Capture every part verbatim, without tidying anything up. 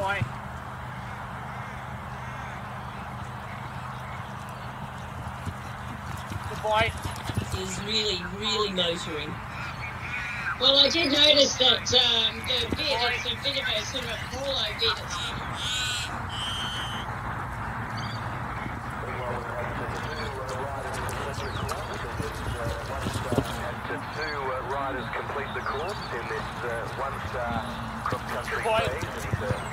boy. Good boy. He's really, really motoring. Well, I did notice that um, the bit, it's a bit of a sort of a hollow bit. Two uh, riders complete the course in this uh, one-star cross-country phase. And, uh,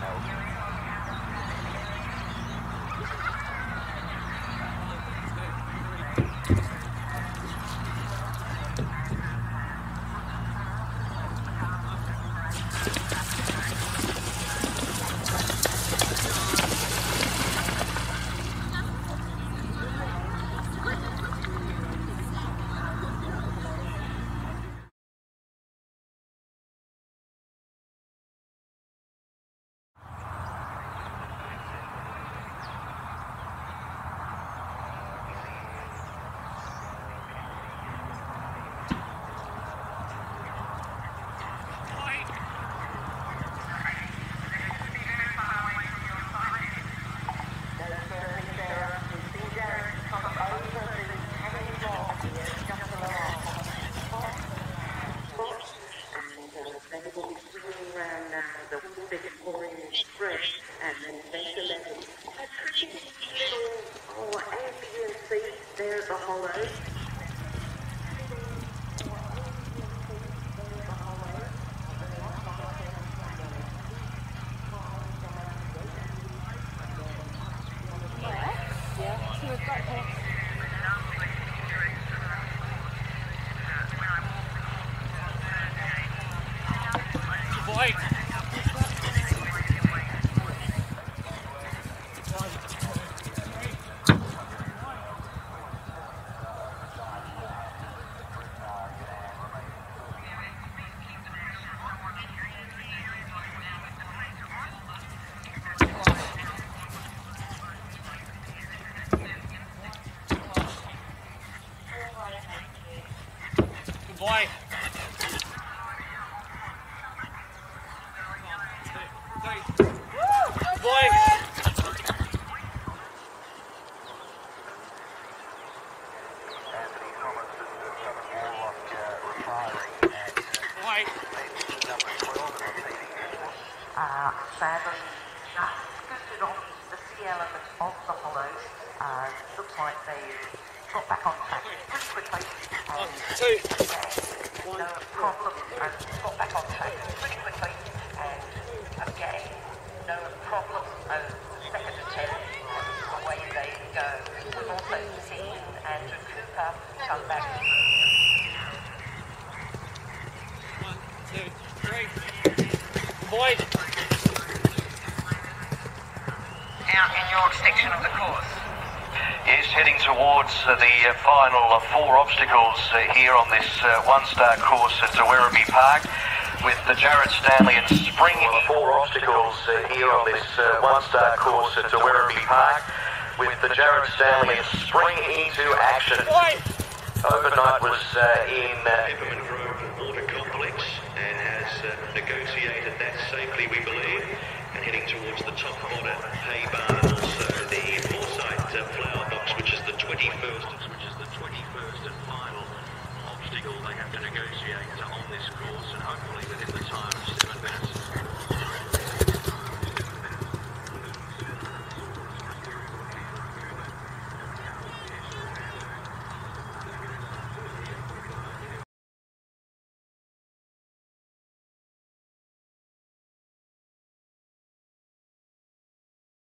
and then vent eleven. A pretty little oh, ambient seat there at the hollow. Yeah, so we've got here. Boy. Good boy. Good boy. Uh, sadly, just scooted off the sea element of the hollows. Uh, looks like they got back on track pretty quickly. One, two. No problem. And got back on track pretty quickly. And again, no problem. Uh, second attempt, away they go. We've also seen Andrew Cooper come back. One, two, three. Good boy. Out in your section of the course. Yes, heading towards uh, the uh, final uh, four obstacles uh, here on this uh, one-star course at Werribee Park, with the Jared Stanley and Spring. Well, four obstacles uh, here on this uh, one-star course at Werribee Park, with the Jared Stanley and Spring into action. Overnight was uh, in uh, Water Complex and has uh, negotiated that safely, we believe, and heading towards the top order, Hay Bar, also the Foresight uh, flower box, which is the twenty-first.